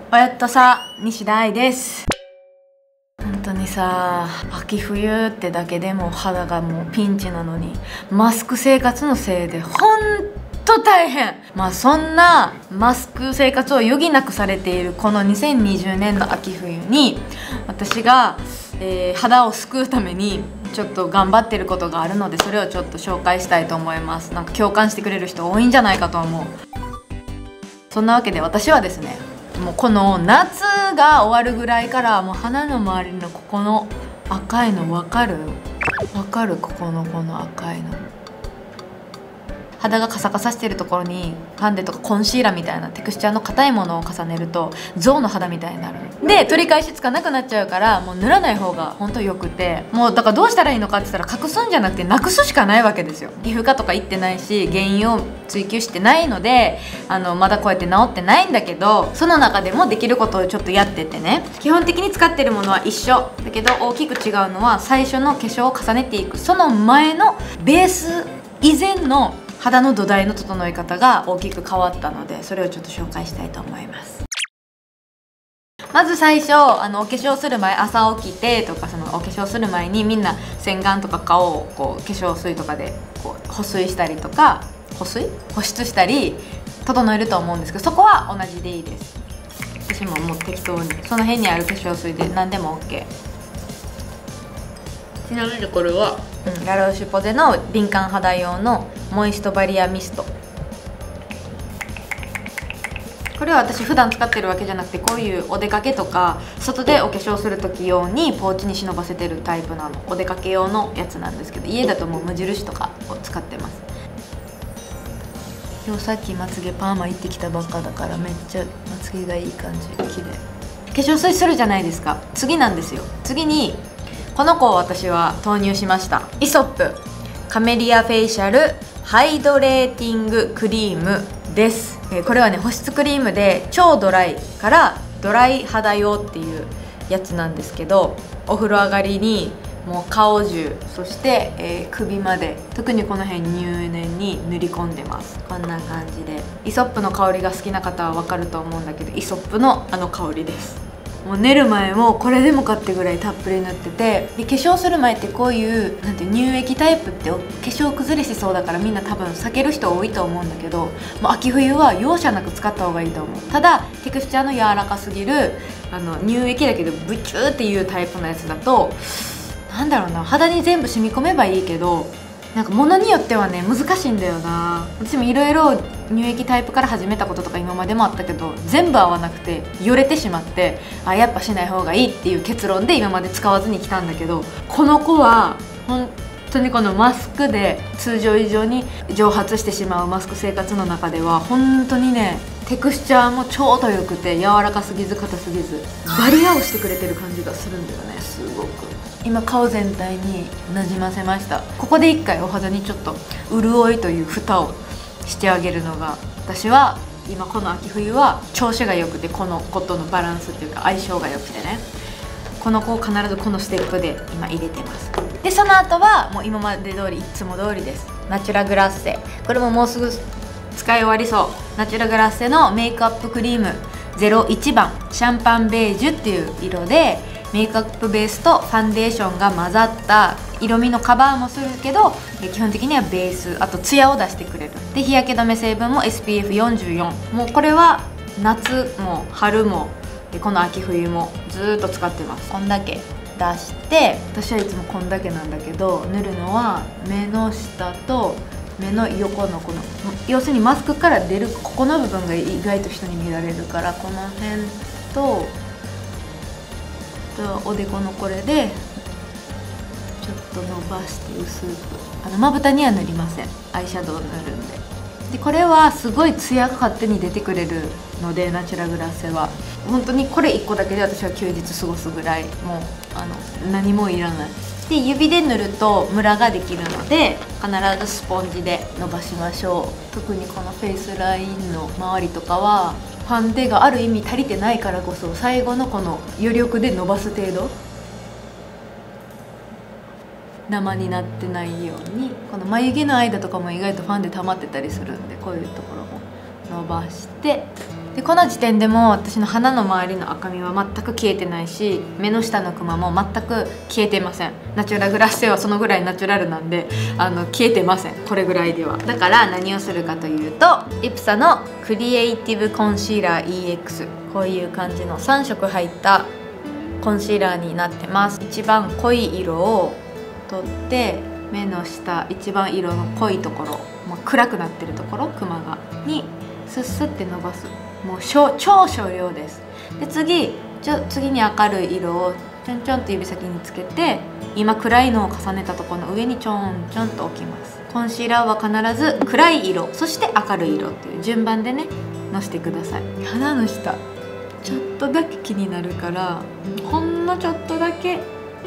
おやっとさ、西田愛です。本当にさ、秋冬ってだけでも肌がもうピンチなのに、マスク生活のせいでほんと大変。そんなマスク生活を余儀なくされているこの2020年の秋冬に、私が、肌を救うためにちょっと頑張ってることがあるので、それをちょっと紹介したいと思います。なんか共感してくれる人多いんじゃないかと思う。そんなわけで私はですね、もうこの夏が終わるぐらいからもう鼻の周りのここの赤いの分かる？ここの赤いの、肌がカサカサしてるところにファンデとかコンシーラーみたいなテクスチャーの硬いものを重ねると象の肌みたいになるで、取り返しつかなくなっちゃうから、もう塗らない方が本当よくて、もうだからどうしたらいいのかって言ったら、隠すんじゃなくてなくすしかないわけですよ。皮膚科とか行ってないし、原因を追求してないので、まだこうやって治ってないんだけど、その中でもできることをちょっとやっててね、基本的に使ってるものは一緒だけど、大きく違うのは最初の化粧を重ねていくその前のベース以前の肌の土台の整え方が大きく変わったので、それをちょっと紹介したいと思います。まず最初、お化粧する前、朝起きてとか、そのお化粧する前にみんな洗顔とか顔をこう化粧水とかでこう保水したりとか、保湿したり整えると思うんですけど、そこは同じでいいです。私ももう適当にその辺にある化粧水で何でも OK。ちなみにこれは、ラローシュポゼの敏感肌用のモイストバリアミスト。これは私普段使ってるわけじゃなくて、こういうお出かけとか外でお化粧する時用にポーチに忍ばせてるタイプのお出かけ用のやつなんですけど、家だともう無印とかを使ってます。今日さっきまつげパーマ行ってきたばっかだから、めっちゃまつげがいい感じ、綺麗。化粧水するじゃないですか。次なんですよ。次にこの子を私は投入しました。イソップカメリアフェイシャルハイドレーティングクリームです。これはね、保湿クリームで超ドライからドライ肌用っていうやつなんですけど、お風呂上がりにもう顔中、そして、首まで、特にこの辺入念に塗り込んでます。こんな感じで、イソップの香りが好きな方は分かると思うんだけど、イソップの香りです。もう寝る前もこれでもかってぐらいたっぷり塗ってて、で化粧する前ってこういうなんて乳液タイプって化粧崩れしそうだから、みんな多分避ける人多いと思うんだけど、もう秋冬は容赦なく使った方がいいと思う。ただテクスチャーの柔らかすぎる乳液だけどブチューっていうタイプのやつだと、なんだろうな、肌に全部染み込めばいいけど、なんか物によってはね難しいんだよな。私もいろいろ乳液タイプから始めたこととか今までもあったけど、全部合わなくてよれてしまって、やっぱしない方がいいっていう結論で今まで使わずに来たんだけど、この子は本当にこのマスクで通常以上に蒸発してしまうマスク生活の中では本当にね、テクスチャーもちょうどよくて、柔らかすぎず硬すぎず、バリアをしてくれてる感じがするんだよね。すごく今顔全体になじませました。ここで一回お肌にちょっと潤いという蓋をしてあげるのが、私は今この秋冬は調子が良くて、この子とのバランスっていうか相性が良くてね、この子を必ずこのステップで今入れてます。でその後はもう今まで通り、いつも通りです。ナチュラグラッセ、これももうすぐ使い終わりそう。ナチュラグラッセのメイクアップクリーム01番シャンパンベージュっていう色で、メイクアップベースとファンデーションが混ざった色味のカバーもするけど、基本的にはベース、あとツヤを出してくれる。で日焼け止め成分も SPF44。 もうこれは夏も春もこの秋冬もずーっと使ってます。こんだけ出して、私はいつもこんだけなんだけど、塗るのは目の下と目の横のこの、要するにマスクから出るここの部分が意外と人に見られるから、この辺とおでこのこれでちょっと伸ばして薄く、まぶたには塗りません。アイシャドウを塗るんで。でこれはすごいツヤが勝手に出てくれるので、ナチュラグラッセは本当にこれ1個だけで私は休日過ごすぐらい、もう何もいらない。で指で塗るとムラができるので、必ずスポンジで伸ばしましょう。特にこのフェイスラインの周りとかはファンデがある意味足りてないからこそ、最後のこの余力で伸ばす程度、ダマになってないように、この眉毛の間とかも意外とファンデ溜まってたりするんで、こういうところも伸ばしてでこの時点でも私の鼻の周りの赤みは全く消えてないし、目の下のクマも全く消えてません。ナチュラグラッセはそのぐらいナチュラルなんで消えてません、これぐらいでは。だから何をするかというと、イプサのクリエイティブコンシーラー EX、 こういう感じの3色入ったコンシーラーになってます。一番濃い色を取って目の下一番色の濃いところ、暗くなってるところ、クマがにスッスって伸ばす。もう超少量です。で次に明るい色をちょんちょんと指先につけて、今暗いのを重ねたところの上にちょんちょんと置きます。コンシーラーは必ず暗い色、そして明るい色っていう順番でねのしてください。鼻の下ちょっとだけ気になるから、ほんのちょっとだけの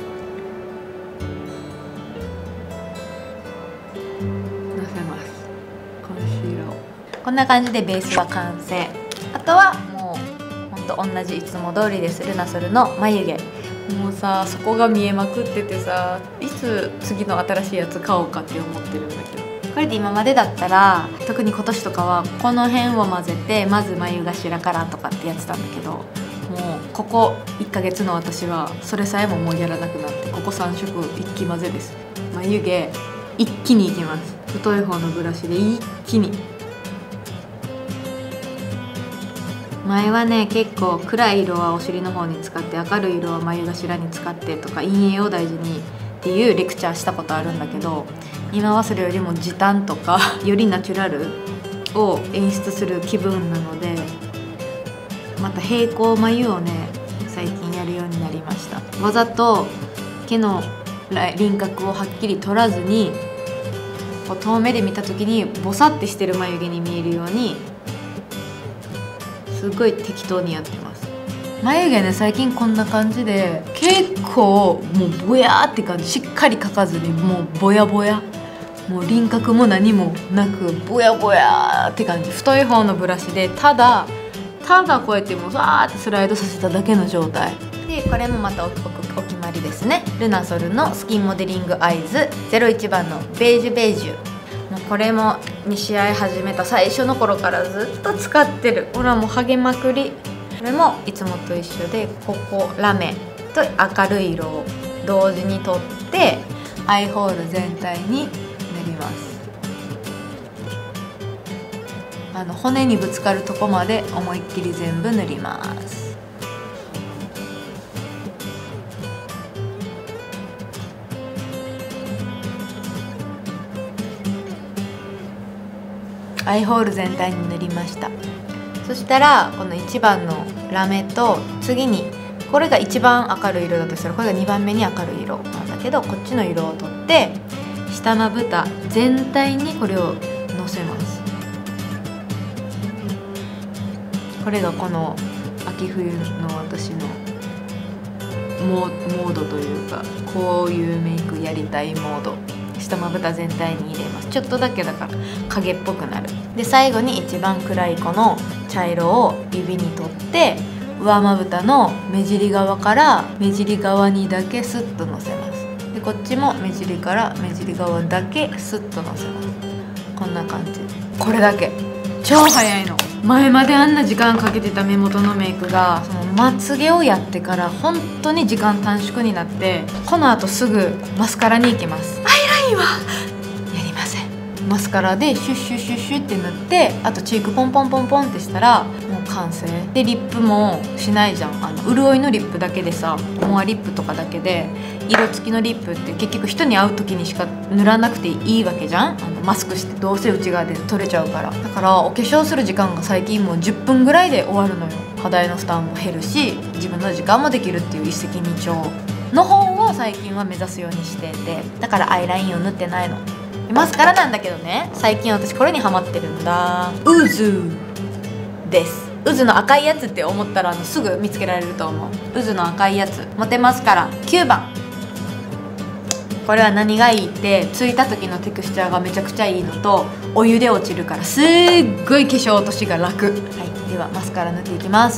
せます、コンシーラーを。こんな感じでベースは完成。あとはもうほんと同じいつも通りです。ルナソルの眉毛、もうさそこが見えまくっててさ、いつ次の新しいやつ買おうかって思ってるんだけど、これで今までだったら、特に今年とかはこの辺を混ぜてまず眉頭からとかってやってたんだけど、もうここ1ヶ月の私はそれさえももうやらなくなって、ここ3色一気混ぜです。眉毛一気にいきます。太い方のブラシで一気に。前はね結構暗い色はお尻の方に使って、明るい色は眉頭に使ってとか、陰影を大事にっていうレクチャーしたことあるんだけど、今はそれよりも時短とかよりナチュラルを演出する気分なので、また平行眉をね最近やるようになりました。わざと毛の輪郭をはっきり取らずに、こう遠目で見た時にボサってしてる眉毛に見えるように、すごい適当にやってます。眉毛ね最近こんな感じで、結構もうぼやーって感じ、しっかり描かずにもうぼやぼや、もう輪郭も何もなくぼやぼやって感じ。太い方のブラシでただこうやってもうさーってスライドさせただけの状態で、これもまたお決まりですね。ルナソルのスキンモデリングアイズ01番のベージュ、もうこれも2試合始めた最初の頃からずっと使ってる。ほらもう励まくり。これもいつもと一緒で、ここラメと明るい色を同時に取ってアイホール全体に塗ります。骨にぶつかるとこまで思いっきり全部塗ります。アイホール全体に塗りました。そしたらこの1番のラメと、次にこれが一番明るい色だとしたら、これが2番目に明るい色なんだけど、こっちの色を取って下まぶた全体にこれをのせます。これがこの秋冬の私のモードというか、こういうメイクやりたいモード。下まぶた全体に入れます。ちょっとだけだから影っぽくなる。で最後に一番暗いこの茶色を指に取って、上まぶたの目尻側から目尻側にだけスッとのせます。でこっちも目尻から目尻側だけスッとのせます。こんな感じ。これだけ超早いの。前まであんな時間かけてた目元のメイクが、そのまつげをやってから本当に時間短縮になって、このあとすぐマスカラに行きます。アイラインはやりません。マスカラでシュッシュッシュッシュッって塗って、あとチークポンポンポンポンってしたらもう完成で、リップもしないじゃん。潤いのリップだけでさ、モアリップとかだけで、色付きのリップって結局人に会う時にしか塗らなくていいわけじゃん。マスクしてどうせ内側で取れちゃうから。だからお化粧する時間が最近もう10分ぐらいで終わるのよ。肌への負担も減るし、自分の時間もできるっていう一石二鳥の方を最近は目指すようにしてて、だからアイラインを塗ってないの。マスカラなんだけどね、最近私これにハマってるんだ。ウズです。ウズの赤いやつって思ったらすぐ見つけられると思う。ウズの赤いやつモテますから。9番。これは何がいいって、ついた時のテクスチャーがめちゃくちゃいいのと、お湯で落ちるからすっごい化粧落としが楽。はい、ではマスカラ塗っていきます。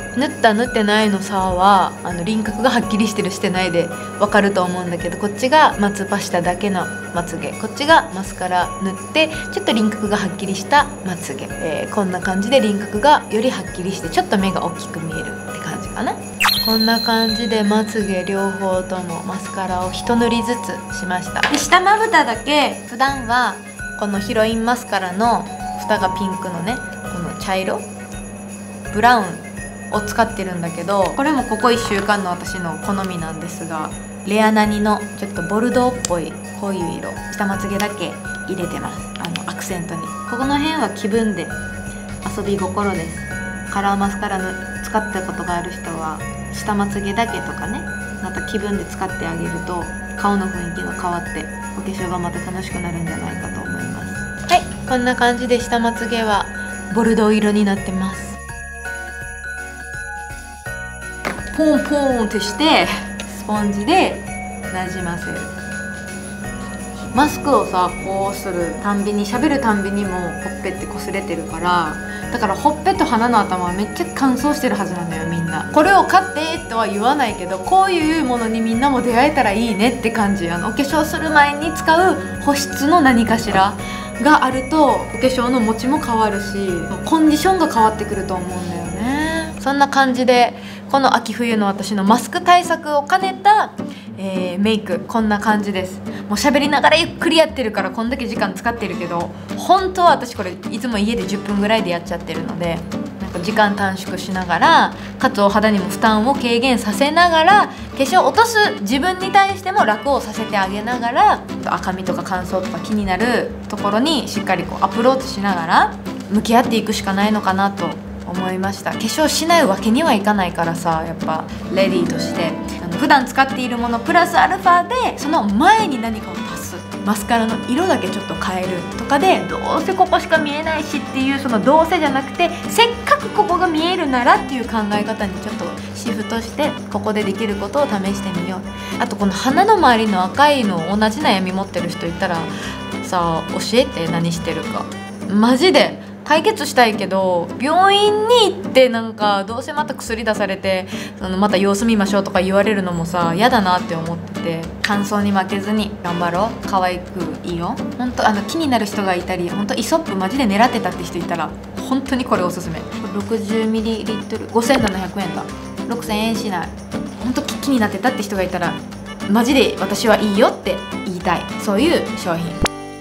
縫った縫ってないの差は輪郭がはっきりしてるしてないで分かると思うんだけど、こっちがまつばしただけのまつげ、こっちがマスカラ塗ってちょっと輪郭がはっきりしたまつげ、こんな感じで輪郭がよりはっきりしてちょっと目が大きく見えるって感じかな。こんな感じでまつげ両方ともマスカラを一塗りずつしました。で下まぶただけ普段はこのヒロインマスカラの蓋がピンクのね、この茶色ブラウンを使ってるんだけど、これもここ1週間の私の好みなんですが、レアナニのちょっとボルドーっぽいこういう色、下まつげだけ入れてます。アクセントに。ここの辺は気分で遊び心です。カラーマスカラの使ったことがある人は下まつげだけとかね、また気分で使ってあげると顔の雰囲気が変わってお化粧がまた楽しくなるんじゃないかと思います。はい、こんな感じで下まつげはボルドー色になってます。ポンポンってしてスポンジでなじませる。マスクをさこうするたんびに、喋るたんびにもほっぺって擦れてるから、だからほっぺと鼻の頭はめっちゃ乾燥してるはずなのよ。みんなこれを買ってとは言わないけど、こういうものにみんなも出会えたらいいねって感じ。お化粧する前に使う保湿の何かしらがあるとお化粧の持ちも変わるし、コンディションが変わってくると思うんだよね。そんな感じでこの秋冬の私のマスク対策を兼ねた、メイクこんな感じです。もう喋りながらゆっくりやってるからこんだけ時間使ってるけど、本当は私これいつも家で10分ぐらいでやっちゃってるので、なんか時間短縮しながらかつお肌にも負担を軽減させながら、化粧を落とす自分に対しても楽をさせてあげながら、赤みとか乾燥とか気になるところにしっかりこうアプローチしながら向き合っていくしかないのかなと思いました。化粧しないわけにはいかないからさ、やっぱレディーとして普段使っているものプラスアルファでその前に何かを足す、マスカラの色だけちょっと変えるとかで、どうせここしか見えないしっていう、そのどうせじゃなくてせっかくここが見えるならっていう考え方にちょっとシフトして、ここでできることを試してみよう。あとこの鼻の周りの赤いの同じ悩み持ってる人いたらさ教えて、何してるかマジで解決したいけど、病院に行ってなんかどうせまた薬出されてまた様子見ましょうとか言われるのもさ嫌だなって思ってて、乾燥に負けずに頑張ろう。可愛くいいよ。本当気になる人がいたり、本当イソップマジで狙ってたって人いたら本当にこれおすすめ。 60ml 5700円だ。6000円しない。本当気になってたって人がいたらマジで私はいいよって言いたい、そういう商品。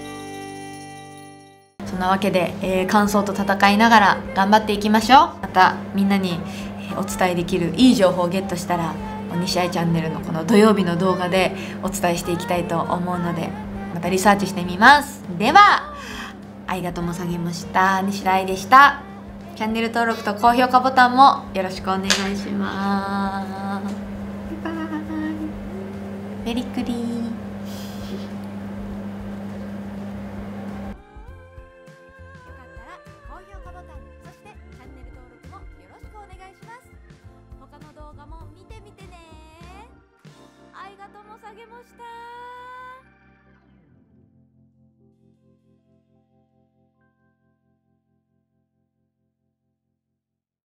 そんなわけで、乾燥と戦いながら頑張っていきましょう。またみんなにお伝えできるいい情報をゲットしたら西愛チャンネルのこの土曜日の動画でお伝えしていきたいと思うので、またリサーチしてみます。ではありがとうもさげました。西愛でした。チャンネル登録と高評価ボタンもよろしくお願いします。バイバイ。メリクリー。他の動画も見てみてね。ありがとうもさげました。